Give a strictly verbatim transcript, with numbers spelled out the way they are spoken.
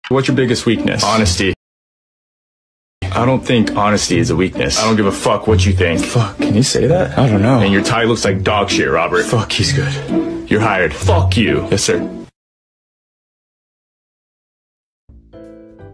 What's your biggest weakness? Honesty. I don't think honesty is a weakness. I don't give a fuck what you think. Fuck, can you say that? I don't know. And your tie looks like dog shit, Robert. Fuck, he's good. You're hired. Fuck you. Yes, sir.